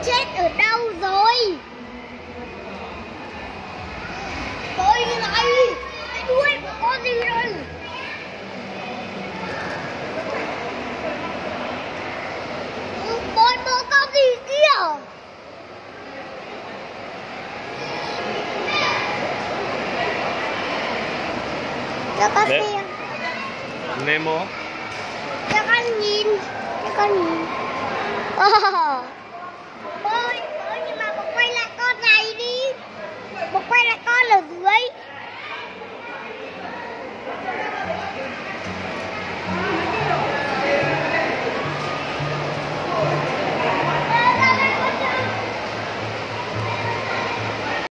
chết ở đâu rồi? Tôi này, cái đuôi của con gì đây? Bố con gì kia? Cho con xem. Nemo. Cho con nhìn. Cho con nhìn. Bố nhưng mà bố quay lại con này đi. Bố quay lại con ở dưới.